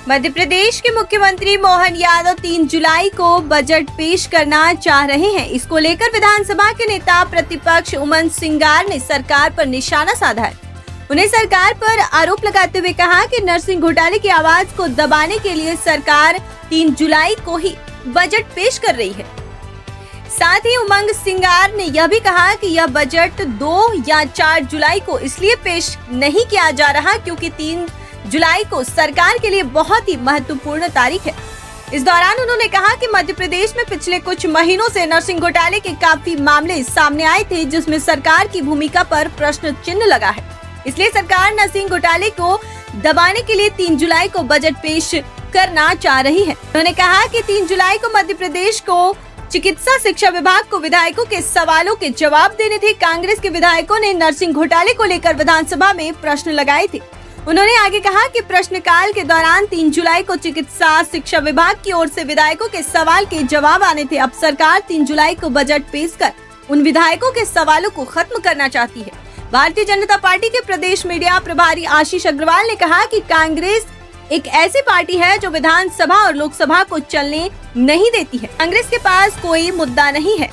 मध्य प्रदेश के मुख्यमंत्री मोहन यादव 3 जुलाई को बजट पेश करना चाह रहे हैं। इसको लेकर विधानसभा के नेता प्रतिपक्ष उमंग सिंगार ने सरकार पर निशाना साधा है। उन्हें सरकार पर आरोप लगाते हुए कहा कि नरसिंह घोटाले की आवाज को दबाने के लिए सरकार 3 जुलाई को ही बजट पेश कर रही है। साथ ही उमंग सिंगार ने यह भी कहा कि यह बजट 2 या 4 जुलाई को इसलिए पेश नहीं किया जा रहा क्योंकि 3 जुलाई को सरकार के लिए बहुत ही महत्वपूर्ण तारीख है। इस दौरान उन्होंने कहा कि मध्य प्रदेश में पिछले कुछ महीनों से नरसिंह घोटाले के काफी मामले सामने आए थे, जिसमें सरकार की भूमिका पर प्रश्न चिन्ह लगा है। इसलिए सरकार नरसिंह घोटाले को दबाने के लिए 3 जुलाई को बजट पेश करना चाह रही है। उन्होंने कहा कि 3 जुलाई को मध्य प्रदेश को चिकित्सा शिक्षा विभाग को विधायकों के सवालों के जवाब देने थे। कांग्रेस के विधायकों ने नरसिंह घोटाले को लेकर विधानसभा में प्रश्न लगाए थे। उन्होंने आगे कहा कि प्रश्नकाल के दौरान 3 जुलाई को चिकित्सा शिक्षा विभाग की ओर से विधायकों के सवाल के जवाब आने थे। अब सरकार 3 जुलाई को बजट पेश कर उन विधायकों के सवालों को खत्म करना चाहती है। भारतीय जनता पार्टी के प्रदेश मीडिया प्रभारी आशीष अग्रवाल ने कहा कि कांग्रेस एक ऐसी पार्टी है जो विधानसभा और लोकसभा को चलने नहीं देती है। कांग्रेस के पास कोई मुद्दा नहीं है।